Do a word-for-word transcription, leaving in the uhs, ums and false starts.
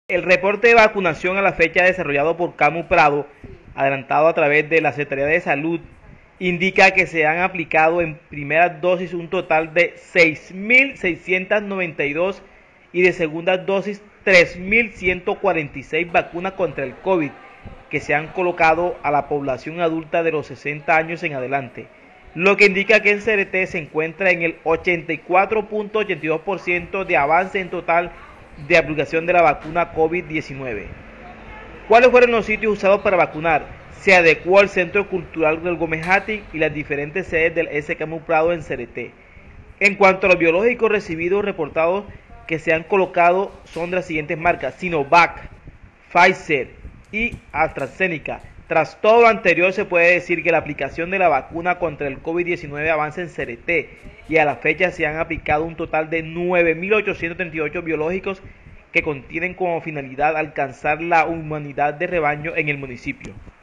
El reporte de vacunación a la fecha desarrollado por Camu Prado, adelantado a través de la Secretaría de Salud, indica que se han aplicado en primeras dosis un total de seis mil seiscientos noventa y dos y de segundas dosis tres mil ciento cuarenta y seis vacunas contra el COVID que se han colocado a la población adulta de los sesenta años en adelante, lo que indica que el C R T se encuentra en el ochenta y cuatro punto ochenta y dos por ciento de avance en total de aplicación de la vacuna COVID diecinueve. ¿Cuáles fueron los sitios usados para vacunar? Se adecuó al Centro Cultural del Gómez Hatti y las diferentes sedes del S. Camu Prado en C R T. En cuanto a los biológicos recibidos reportados que se han colocado son de las siguientes marcas: Sinovac, Pfizer y AstraZeneca. Tras todo lo anterior, se puede decir que la aplicación de la vacuna contra el COVID diecinueve avanza en C R T y a la fecha se han aplicado un total de nueve mil ochocientos treinta y ocho biológicos que contienen como finalidad alcanzar la inmunidad de rebaño en el municipio.